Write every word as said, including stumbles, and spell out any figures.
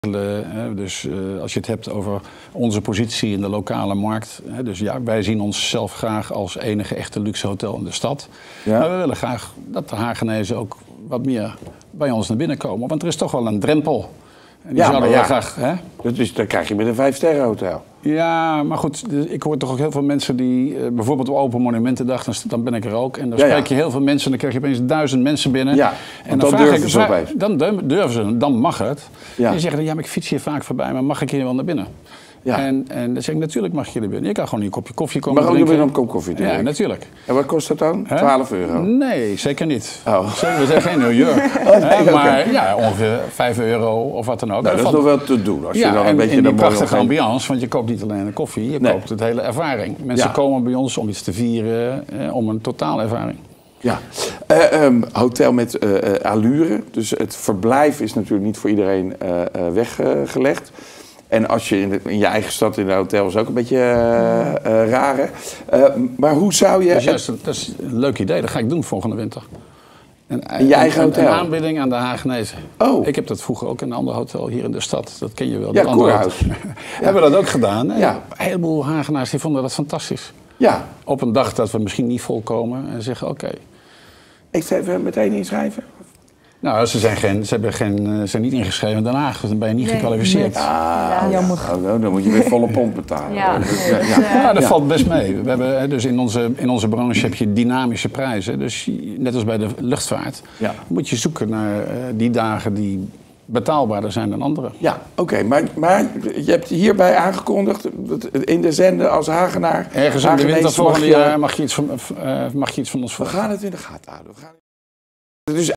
Dus uh, als je het hebt over onze positie in de lokale markt. Hè, dus ja, wij zien onszelf graag als enige echte luxe hotel in de stad. Ja. Maar we willen graag dat de Hagenezen ook wat meer bij ons naar binnen komen. Want er is toch wel een drempel. En die ja, maar ja. graag, hè? Dat, is, dat krijg je met een vijfsterren hotel. Ja, maar goed, ik hoor toch ook heel veel mensen die... Uh, bijvoorbeeld op Open Monumentendag, dan, dan ben ik er ook. En dan ja, spreek je heel veel mensen en dan krijg je opeens duizend mensen binnen. Ja, en dan, dan durven ik, ze opeens. Dan durven ze, dan mag het. Ja. En die zeggen, ja, maar ik fiets hier vaak voorbij, maar mag ik hier wel naar binnen? Ja. En, en dan zeg ik, natuurlijk mag je er binnen. Je kan gewoon een kopje koffie komen drinken. Maar ook een kop koffie drinken? Ja, natuurlijk. En wat kost dat dan? twaalf euro? Nee, zeker niet. Oh. We zijn geen New York. oh, nee, He, maar okay. ja, ongeveer vijf euro of wat dan ook. Nou, dat is nog wel te doen. Als ja, je dan een en, beetje en die de prachtige ambiance, want je koopt niet alleen een koffie, je nee. koopt het hele ervaring. Mensen ja. komen bij ons om iets te vieren, eh, om een totaalervaring. Ja, uh, um, hotel met uh, uh, allure. Dus het verblijf is natuurlijk niet voor iedereen uh, uh, weggelegd. En als je in, de, in je eigen stad in een hotel is ook een beetje uh, uh, raar. Uh, maar hoe zou je... Dat is, juist, dat is een leuk idee, dat ga ik doen volgende winter. Een, in je eigen een, hotel? Een aanbieding aan de Hagenezen. Oh. Ik heb dat vroeger ook in een ander hotel hier in de stad. Dat ken je wel. Ja, Kurhaus. Ja. Hebben we dat ook gedaan. Ja. Een heleboel Hagenaars die vonden dat fantastisch. Ja. Op een dag dat we misschien niet volkomen en zeggen oké. Okay. Ik zou even meteen inschrijven. Nou, ze zijn, geen, ze hebben geen, ze zijn niet ingeschreven in Den Haag, dus dan ben je niet nee, gekwalificeerd. Ah, ja, jammer. Ja, dan moet je weer volle pond betalen. Ja, dus, ja. ja. ja dat ja. valt best mee. We hebben, dus in onze, in onze branche heb je dynamische prijzen. Dus net als bij de luchtvaart ja. moet je zoeken naar uh, die dagen die betaalbaarder zijn dan andere. Ja, oké. Okay, maar, maar je hebt hierbij aangekondigd, in de zender als Hagenaar... Ergens in de winter volgende jaar mag je iets van, uh, mag je iets van ons vragen. We gaan het in de gaten houden. We gaan... Dus